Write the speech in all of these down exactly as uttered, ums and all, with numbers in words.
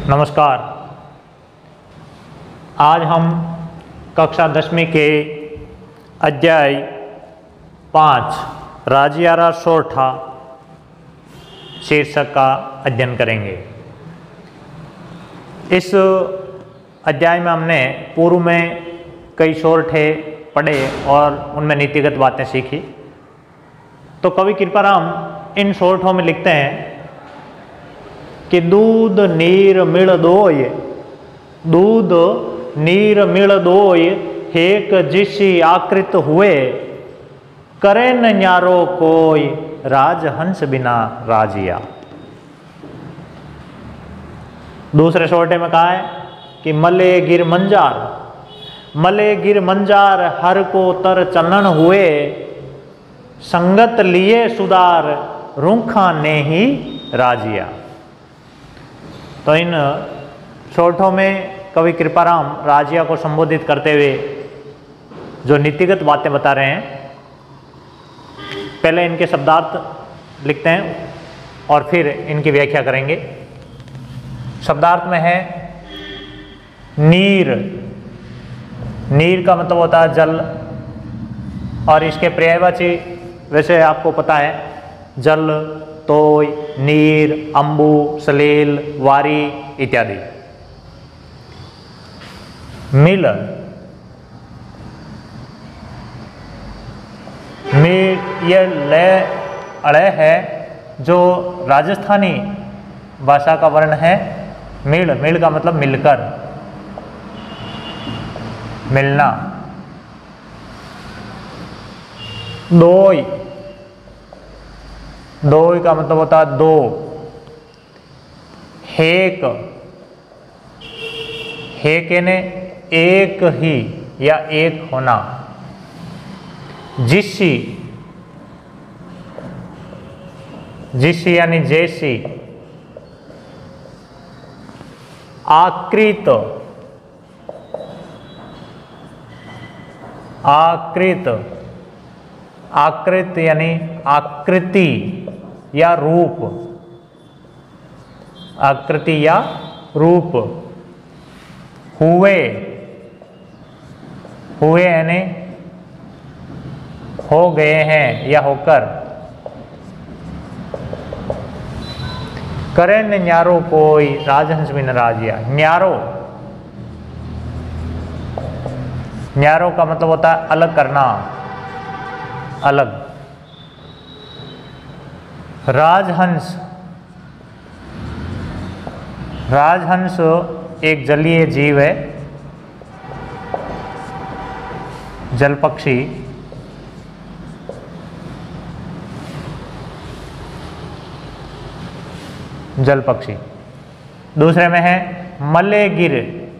नमस्कार। आज हम कक्षा दसवीं के अध्याय पाँच राजियारा सोरठा शीर्षक का अध्ययन करेंगे। इस अध्याय में हमने पूर्व में कई सोरठे पढ़े और उनमें नीतिगत बातें सीखी। तो कवि कृपाराम इन सोरठों में लिखते हैं कि दूध नीर मिल दोय, दूध नीर मिल दोय, हेक जिसी आकृत हुए, करे न न्यारो कोई, राजहंस बिना राजिया। दूसरे सोरठे में कहा है कि मले गिर मंजार, मले गिर मंजार हर को तर चनन हुए, संगत लिए सुदार रूखा ने ही राजिया। तो इन सोरठों में कवि कृपाराम राजिया को संबोधित करते हुए जो नीतिगत बातें बता रहे हैं, पहले इनके शब्दार्थ लिखते हैं और फिर इनकी व्याख्या करेंगे। शब्दार्थ में है नीर, नीर का मतलब होता है जल, और इसके पर्यायवाची वैसे आपको पता है जल, तोय, नीर, अंबु, सलील, वारी इत्यादि। मिल, मिल ये लय अड़य है जो राजस्थानी भाषा का वर्ण है। मिल, मिल का मतलब मिलकर, मिलना। दोय, दोय का मतलब होता है दो। हेक, हेक यानी एक ही या एक होना। जिसी, जिसी यानी जैसी। आकृत, आकृत, आकृत यानी आकृति या रूप, आकृति या रूप। हुए, हुए यानी हो गए हैं या होकर। करे न न्यारो कोई, राजहंस बिन राजिया। न्यारो, न्यारो का मतलब होता है अलग करना, अलग। राजहंस, राजहंस एक जलीय जीव है, जल पक्षी। जल पक्षी। दूसरे में है मले गिर,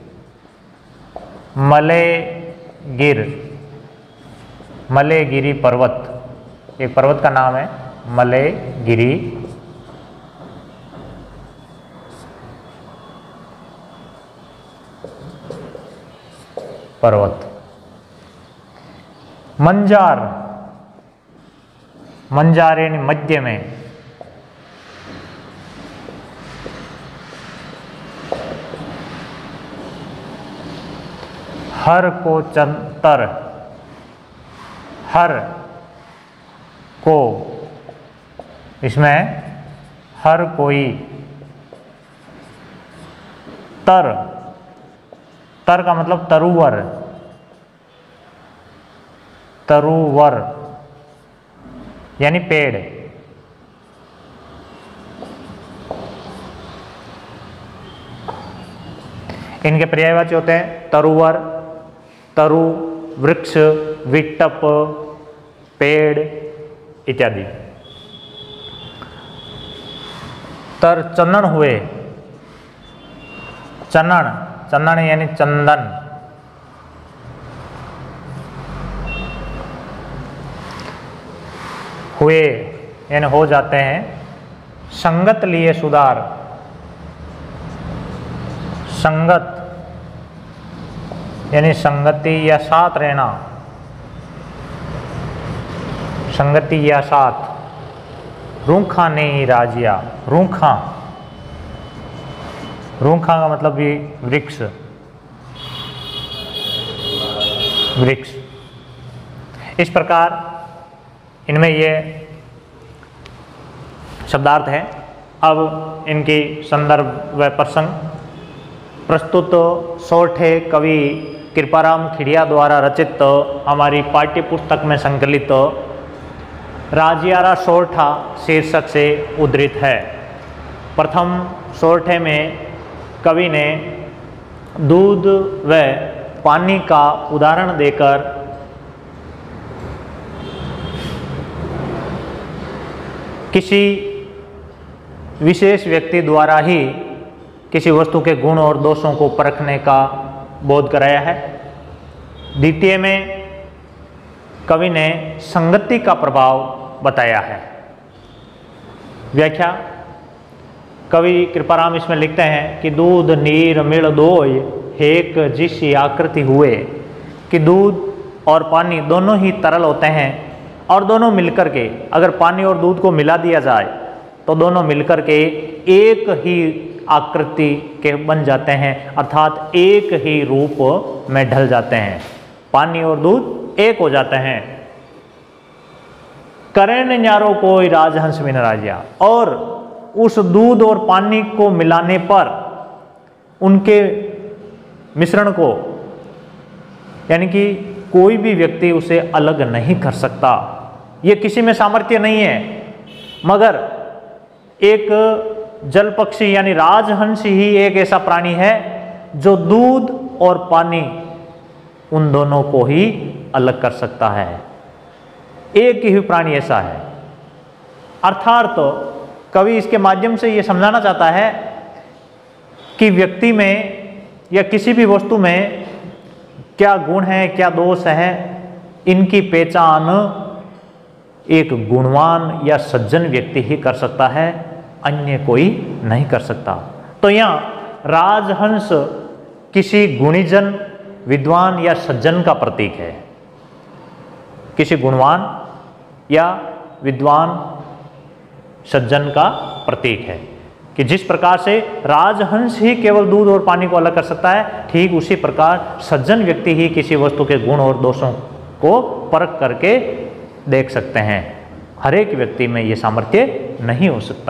मले गिर, मलेगिरी पर्वत, एक पर्वत का नाम है मलेगिरी। पर्वत। मंजार, मंजार यानी मध्य में। हर को चंतर, हर को, इसमें हर कोई। तर, तर का मतलब तरुवर, तरुवर यानी पेड़। इनके पर्यायवाची होते हैं तरुवर, तरु, वृक्ष, विट्टप, पेड़ इत्यादि। तर चंदन हुए, चनन, चंदन यानी चंदन। हुए यानी हो जाते हैं। संगत लिए सुधार, संगत यानी संगति या साथ रहना, संगति या साथ। रूखा ने ही राजिया, रूखा रूखा का मतलब भी वृक्ष, वृक्ष। इस प्रकार इनमें ये शब्दार्थ है। अब इनकी संदर्भ व प्रसंग प्रस्तुत सोरठे कवि कृपाराम खिड़िया द्वारा रचित हमारी पाठ्य पुस्तक में संकलित राजियारा सोरठा शीर्षक से उद्धृत है। प्रथम सोरठे में कवि ने दूध व पानी का उदाहरण देकर किसी विशेष व्यक्ति द्वारा ही किसी वस्तु के गुण और दोषों को परखने का बोध कराया है। द्वितीय में कवि ने संगति का प्रभाव बताया है। व्याख्या कवि कृपाराम इसमें लिखते हैं कि दूध नीर मिल दोय एक जिसी आकृति हुए, कि दूध और पानी दोनों ही तरल होते हैं और दोनों मिलकर के, अगर पानी और दूध को मिला दिया जाए तो दोनों मिलकर के एक ही आकृति के बन जाते हैं, अर्थात एक ही रूप में ढल जाते हैं। पानी और दूध एक हो जाते हैं। करें न्यारो कोई राजहंस बिन राजिया, और उस दूध और पानी को मिलाने पर उनके मिश्रण को, यानी कि कोई भी व्यक्ति उसे अलग नहीं कर सकता। ये किसी में सामर्थ्य नहीं है, मगर एक जल पक्षी यानी राजहंस ही एक ऐसा प्राणी है जो दूध और पानी उन दोनों को ही अलग कर सकता है। एक ही प्राणी ऐसा है। अर्थात तो कवि इसके माध्यम से ये समझाना चाहता है कि व्यक्ति में या किसी भी वस्तु में क्या गुण है, क्या दोष है, इनकी पहचान एक गुणवान या सज्जन व्यक्ति ही कर सकता है, अन्य कोई नहीं कर सकता। तो यहाँ राजहंस किसी गुणीजन, विद्वान या सज्जन का प्रतीक है। किसी गुणवान या विद्वान सज्जन का प्रतीक है कि जिस प्रकार से राजहंस ही केवल दूध और पानी को अलग कर सकता है, ठीक उसी प्रकार सज्जन व्यक्ति ही किसी वस्तु के गुण और दोषों को परख करके देख सकते हैं। हर एक व्यक्ति में ये सामर्थ्य नहीं हो सकता।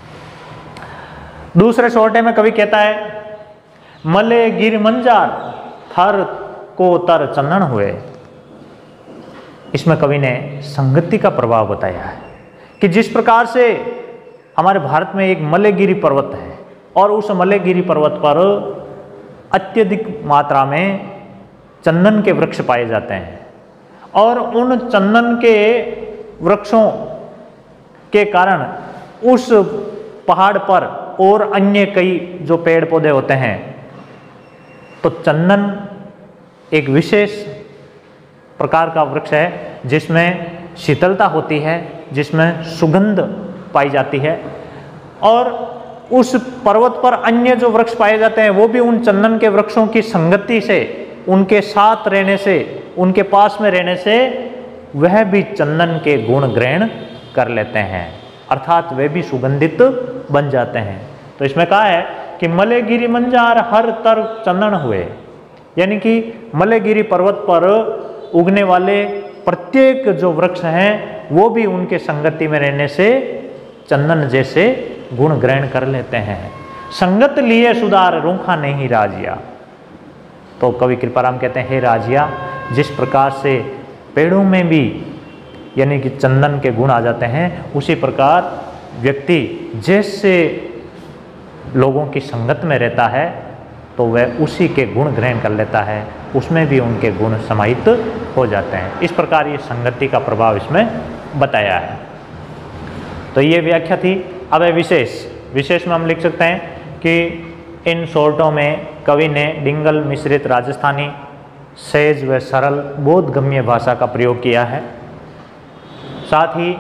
दूसरे सोरठे में कवि कहता है, मले गिर मंजार हर को तर चंदन हुए। इसमें कवि ने संगति का प्रभाव बताया है कि जिस प्रकार से हमारे भारत में एक मलेगिरी पर्वत है और उस मलेगिरी पर्वत पर अत्यधिक मात्रा में चंदन के वृक्ष पाए जाते हैं, और उन चंदन के वृक्षों के कारण उस पहाड़ पर और अन्य कई जो पेड़ पौधे होते हैं, तो चंदन एक विशेष प्रकार का वृक्ष है जिसमें शीतलता होती है, जिसमें सुगंध पाई जाती है, और उस पर्वत पर अन्य जो वृक्ष पाए जाते हैं वो भी उन चंदन के वृक्षों की संगति से, उनके साथ रहने से, उनके पास में रहने से वह भी चंदन के गुण ग्रहण कर लेते हैं, अर्थात वे भी सुगंधित बन जाते हैं। तो इसमें कहा है कि मलेगिरी मंजार हर तर चंदन हुए, यानी कि मलेगिरी पर्वत पर उगने वाले प्रत्येक जो वृक्ष हैं वो भी उनके संगति में रहने से चंदन जैसे गुण ग्रहण कर लेते हैं। संगत लिए सुधार रूखा नहीं राजिया। तो कवि कृपाराम कहते हैं, हे राजिया, जिस प्रकार से पेड़ों में भी यानी कि चंदन के गुण आ जाते हैं, उसी प्रकार व्यक्ति जैसे लोगों की संगत में रहता है तो वह उसी के गुण ग्रहण कर लेता है, उसमें भी उनके गुण समाहित हो जाते हैं। इस प्रकार ये संगति का प्रभाव इसमें बताया है। तो ये व्याख्या थी। अब है विशेष। विशेष में हम लिख सकते हैं कि इन सोरठों में कवि ने डिंगल मिश्रित राजस्थानी सहज व सरल बोधगम्य भाषा का प्रयोग किया है। साथ ही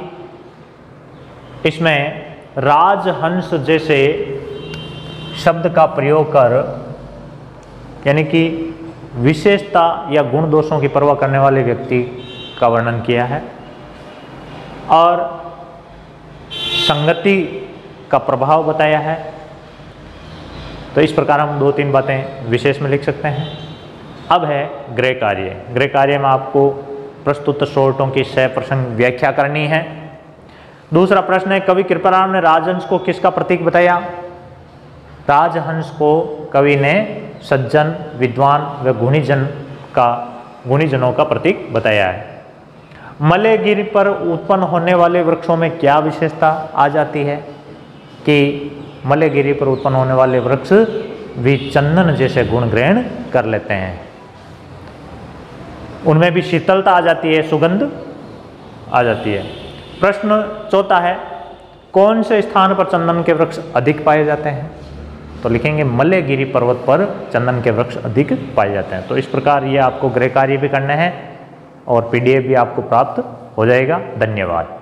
इसमें राजहंस जैसे शब्द का प्रयोग कर, यानी कि विशेषता या गुण दोषों की परवाह करने वाले व्यक्ति का वर्णन किया है, और संगति का प्रभाव बताया है। तो तो इस प्रकार हम दो तीन बातें विशेष में लिख सकते हैं। अब है गृह कार्य। गृह कार्य में आपको प्रस्तुत शॉर्टों की सह प्रसंग व्याख्या करनी है। दूसरा प्रश्न है, कवि कृपाराम ने राजहंस को किसका प्रतीक बताया? राजहंस को कवि ने सज्जन, विद्वान व गुणीजन का गुणीजनों का प्रतीक बताया है। मलेगिरी पर उत्पन्न होने वाले वृक्षों में क्या विशेषता आ जाती है कि मलेगिरी पर उत्पन्न होने वाले वृक्ष भी चंदन जैसे गुण ग्रहण कर लेते हैं। उनमें भी शीतलता आ जाती है, सुगंध आ जाती है। प्रश्न चौथा है, कौन से स्थान पर चंदन के वृक्ष अधिक पाए जाते हैं? तो लिखेंगे मलेगिरी पर्वत पर चंदन के वृक्ष अधिक पाए जाते हैं। तो इस प्रकार ये आपको गृह कार्य भी करने हैं और पीडीएफ भी आपको प्राप्त हो जाएगा। धन्यवाद।